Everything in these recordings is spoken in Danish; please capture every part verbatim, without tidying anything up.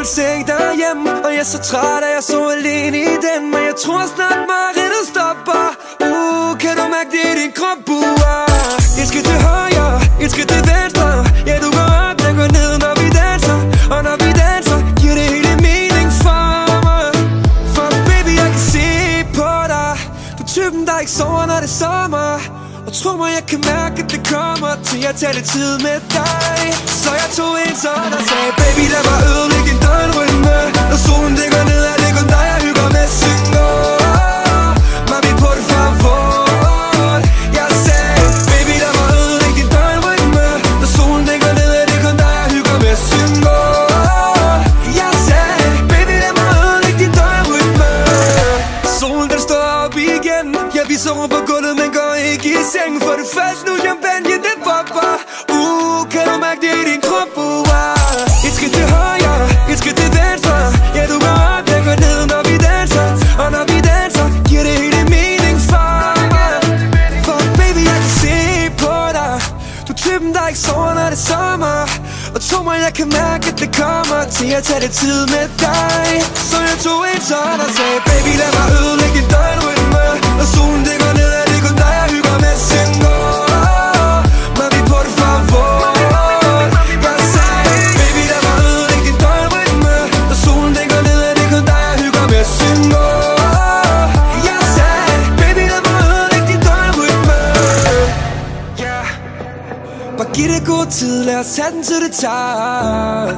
seng derhjemme, og jeg er så træt, at jeg så alene i den. Men jeg tror snart mareridtet stopper. Uh, kan du mærke det i din krop, uh? Et skridt til højre, et skridt til venstre. Ja, du går op, jeg går ned, når vi danser. Og når vi danser, giver det hele mening for mig. For baby, jeg kan se på dig. Du er typen, der ikke sover, når det er sommer. Og tro mig, jeg kan mærke, at det kommer til at tage lidt tid med dig. Så jeg tog en sådan og sagde, baby, lad mig ødelægge din døgnrytme. Når solen ligger ned, er det kun dig, jeg hygger med. Syng åh, mami, på det favor. Jeg sagde, baby, lad mig ødelægge din døgnrytme. Når solen ligger ned, er det kun dig, jeg hygger med. Syng åh, jeg sagde, baby, lad mig ødelægge din døgnrytme. Solen, den står op igen. Ja, vi sover på gulvet, men går ikke i seng. For det første nu champagne, det popper. Uh, kan du mærke det i din krop, uh? Et skridt til højre, et skridt til venstre. Ja, du går op, jeg går ned, når vi danser. Og når vi danser, giver det hele mening for mig. For baby, jeg kan se på dig. Du er typen, der ikke sover, når det er sommer. Og tro mig, jeg kan mærke, at det kommer til at tage lidt tid med dig. Så jeg tog en sådan og sagde, baby, lad mig ødelægge din døgnrytme. Når solen ligger ned, er det kun dig, jeg hygger med. Syng åh, mami, på det favor. Jeg sagde, baby, lad mig ødelægge din døgnrytme. Når solen ligger ned, er det kun dig, jeg hygger med. Syng åh, jeg sagde, baby, lad mig ødelægge din døgnrytme. Yeah. Bare giv det god tid, lad os tage den til det tager.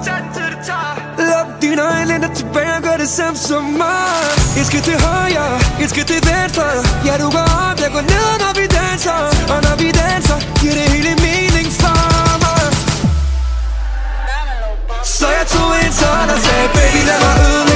Luk dine øjne, læn dig tilbage og gør det samme som mig. Et skridt til højre, et skridt til venstre. Ja, du går op, jeg går ned, når vi danser. Og når vi danser, giver det hele mening for mig. Så jeg tog en sådan og sagde, baby, lad mig ødelægge